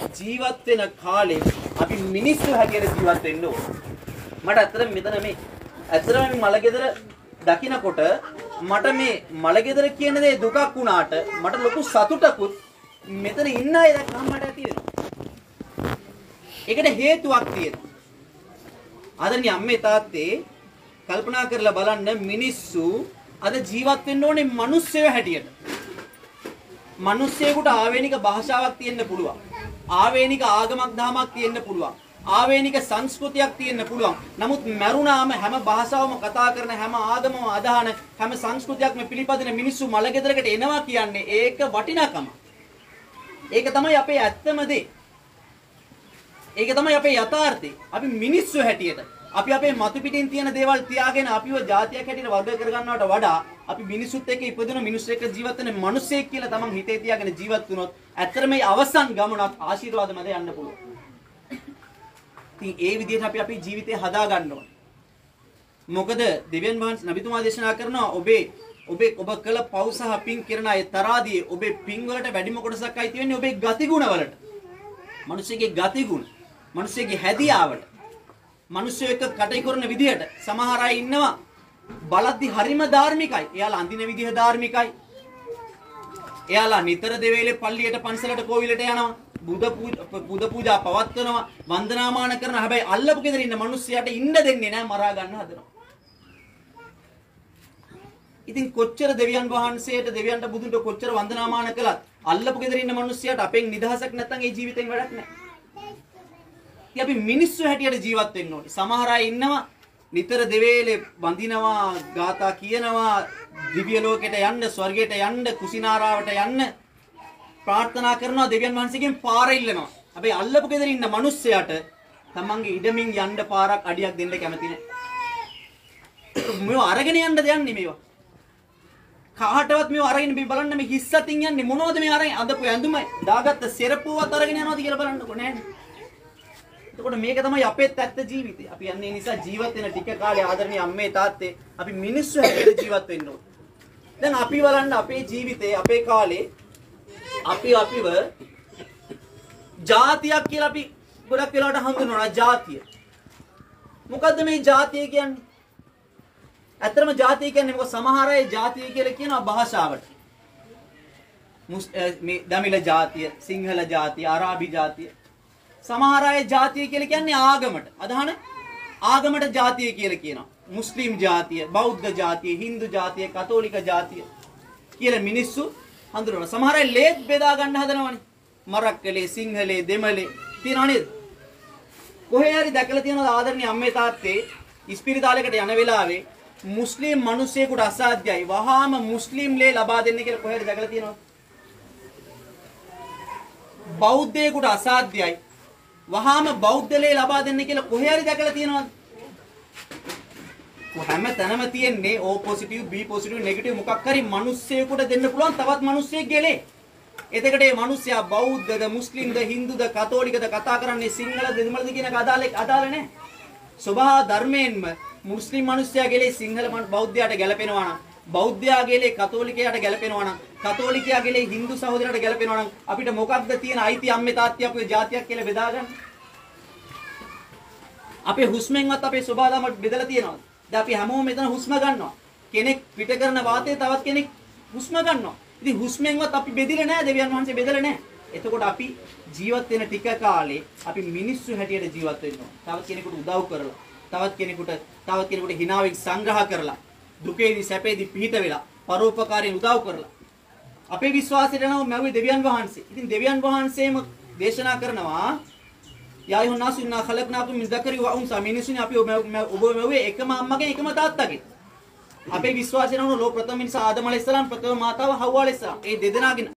ජීවත් වෙන කාලේ අපි මිනිස්සු හැටියට ජීවත් වෙන්න ඕන. මට ඇත්තටම මෙතන මේ ඇත්තටම මේ මලගෙදර දකින්නකොට මට මේ මලගෙදර කියන දේ දුකක් වුණාට මට ලොකු සතුටකුත් මෙතන ඉන්න අය දැක්කම මට ඇති වෙනවා. ඒකට හේතුවක් තියෙනවා. ආදරණීය අම්මේ තාත්තේ කල්පනා කරලා බලන්න මිනිස්සු අද ජීවත් වෙන්න ඕනේ මිනිස්සෙව හැටියට. මිනිස්සෙකුට ආවේනික භාෂාවක් තියෙන්න පුළුවන්. ආවේනික ආගමක් දහමක් තියෙන්න පුළුවන්. ආවේනික සංස්කෘතියක් තියෙන්න පුළුවන්. නමුත් මරුණාම හැම භාෂාවම කතා කරන හැම ආගමම අදහන හැම සංස්කෘතියක්ම පිළිපදින මිනිස්සු මලගෙදරකට එනවා කියන්නේ ඒක වටිනාකම. ඒක තමයි අපේ ඇත්තම දේ. ඒක තමයි අපේ යථාර්ථය. අපි මිනිස්සු හැටියට අපි අපේ මතු පිටින් තියෙන දේවල් තියාගෙන අපිව જાතියක් හැටියට වර්ග කරගන්නවට වඩා අපි මිනිස්සුත් එක්ක ඉපදුන මිනිස්සු එක්ක ජීවත් වෙන මිනිස්සෙක් කියලා තමන් හිතේ තියාගෙන ජීවත් වුණොත් ඇත්තටම මේ අවසන් ගමනත් ආශිර්වාද මැද යන්න පුළුවන්. ඉතින් ඒ විදිහට අපි අපේ ජීවිතය හදා ගන්න ඕනේ. මොකද දෙවියන් වහන්සේ නබිතුමා දේශනා කරනවා ඔබ කළ පව් සහ පින් කරන අය තරාදියේ ඔබේ පින් වලට වැඩිම කොටසක් අයිති වෙන්නේ ඔබේ ගතිගුණ වලට. මිනිස්සෙගේ ගතිගුණ, මිනිස්සෙගේ හැදියාවට, මිනිස්සු එක්ක කටයුතු කරන විදිහට සමහර අය ඉන්නවා බලද්දි හරිම ධාර්මිකයි. එයාලා අඳින විදිහ ධාර්මිකයි. එයාලා නිතර දෙවේලේ පල්ලියට පන්සලට කෝවිලට යනවා. බුද පූජා පවත්වනවා, වන්දනාමාන කරනවා. හැබැයි අල්ලපු ගෙදර ඉන්න මිනිස්සයාට ඉන්න දෙන්නේ නැහැ, මරා ගන්න හදනවා. ඉතින් කොච්චර දෙවියන් වහන්සේට දෙවියන්ට බුදුන්ට කොච්චර වන්දනාමාන කළත් අල්ලපු ගෙදර ඉන්න මිනිස්සයාට අපෙන් නිදහසක් නැත්නම් ඒ ජීවිතෙන් වැඩක් නැහැ. ඉතින් අපි මිනිස්සු හැටියට ජීවත් වෙන්න ඕනේ. සමහර අය ඉන්නවා නිතර දෙවේලේ වඳිනවා, ගාථා කියනවා, දිව්‍ය ලෝකෙට යන්න, ස්වර්ගයට යන්න, කුසිනාරාවට යන්න ප්‍රාර්ථනා කරනවා, දෙවියන් වහන්සේගෙන් පාර ඉල්ලනවා. හැබැයි අල්ලපු ගෙදර ඉන්න මිනිස්සයාට තමන්ගේ ඉඩමින් යන්න පාරක් අඩියක් දෙන්න කැමති නැහැ. මේව අරගෙන යන්න දෙන්නේ මේවා. කාටවත් මේව අරගෙන බලන්න මේ හිස්සතින් යන්නේ මොනවද මේ අරගෙන අදපු ඇඳුම දාගත්ත සෙරප්පුවත් අරගෙන යනවාද කියලා බලන්නකො නෑනේ. එතකොට මේක තමයි අපේත් ඇත්ත ජීවිතය. අපි යන්නේ නිසා ජීවත් වෙන ටික කාලේ ආදරණීය අම්මේ තාත්තේ අපි මිනිස්සු හැටියට ජීවත් වෙන්න ඕනේ. දැන් අපි බලන්න අපේ ජීවිතේ අපේ කාලේ අපිව ජාතියක් කියලා අපි ගොඩක් වෙලාවට හඳුන්වනවා. ජාතිය. මොකද්ද මේ ජාතිය කියන්නේ? ඇත්තටම ජාතිය කියන්නේ මොකද? සමහර අය ජාතිය කියලා කියනවා භාෂාවට. මේ දමිළ ජාතිය, සිංහල ජාතිය, අරාබි ජාතිය. සමහර අය ජාතිය කියලා කියන්නේ ආගමට. අදහන ආගමට ජාතිය කියලා කියනවා. මුස්ලිම් ජාතිය, බෞද්ධ ජාතිය, හින්දු ජාතිය, කතෝලික ජාතිය කියලා මිනිස්සු හඳුනනවා. සමහර අය ලේත් බෙදා ගන්න හදනවනේ. මරක්කලේ, සිංහලේ, දෙමළේ තියනවා නේද? කොහේ හරි දැකලා තියෙනවද ආදරණීය අම්මේ තාත්තේ ඉස්පිරිතාලයකට යන වෙලාවේ මුස්ලිම් මිනිස්සෙකුට අසාධ්‍යයි වහාම මුස්ලිම් ලේ ලබා දෙන්න කියලා කොහේ හරි දැකලා තියෙනවද? බෞද්ධයෙකුට අසාධ්‍යයි වහාම බෞද්ධ ලේ ලබා දෙන්න කියලා කොහේ හරි දැකලා තියෙනවද? හැම තැනම තියෙන්නේ O positive, B positive, negative මොකක් හරි මිනිස්සෙකුට දෙන්න පුළුවන් තවත් මිනිස්සෙක්ගේ ලේ. එතකොට මේ මිනිස්සයා බෞද්ධද, මුස්ලිම්ද, හින්දුද, කතෝලිකද කතා කරන්නේ සිංහලද, දෙමළද කියන එක අදාළ නැහැ. ස්වභාව ධර්මයෙන්ම මුස්ලිම් මිනිස්සයාගේ ලේ සිංහල බෞද්ධයාට ගැලපෙනවා නම්, බෞද්ධයාගේ ලේ කතෝලිකයාට ගැලපෙනවා නම්, කතෝලිකයාගේ ලේ හින්දු සහෝදරයාට ගැලපෙනවා නම් අපිට මොකක්ද තියෙන අයිති අම්මේ තාත්තිය අපේ ජාතියක් කියලා බෙදාගන්න? අපේ හුස්මෙන්වත් අපේ ස්වභාව ධර්ම බෙදලා තියෙනවා. දැන් අපි හැමෝම මෙතන හුස්ම ගන්නවා. කෙනෙක් පිට කරන වාතය තවත් කෙනෙක් හුස්ම ගන්නවා. ඉතින් හුස්මෙන්වත් අපි බෙදිලා නැහැ, දෙවියන් වහන්සේ බෙදලා නැහැ. එතකොට අපි ජීවත් වෙන ටික කාලේ අපි මිනිස්සු හැටියට ජීවත් වෙන්න ඕන. තවත් කෙනෙකුට උදව් කරලා, තවත් කෙනෙකුට හිනාවෙක් සංග්‍රහ කරලා, දුකේදී සැපේදී පිහිට වෙලා, පරෝපකාරයෙන් උදව් කරලා. අපේ විශ්වාසයට නම් මැව්වේ දෙවියන් වහන්සේ. ඉතින් දෙවියන් වහන්සේම දේශනා කරනවා යා යුහනාසු ඉන්නා ඛලක්නාකුම් මින් දකරි ව උන්සා. මිනිසුනි අපි ඔබ මැව්වේ එකම අම්මගෙන් එකම තාත්තගෙන්. අපේ විශ්වාසය නම් ලෝ ප්‍රථම මිනිසා ආදම අලයිහිස් සලාම්, ප්‍රථම මාතාව හව්වා අලයිහිස් සලාම්. ඒ දෙදෙනාගෙන